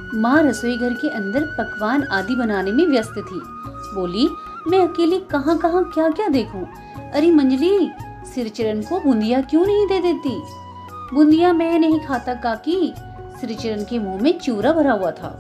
माँ रसोई घर के अंदर पकवान आदि बनाने में व्यस्त थी। बोली, मैं अकेली कहाँ कहाँ क्या क्या देखूं। अरे मंजली, सिरचरण को बूंदिया क्यों नहीं दे देती? बूंदिया मैं नहीं खाता काकी। सिरचरण के मुंह में चूरा भरा हुआ था।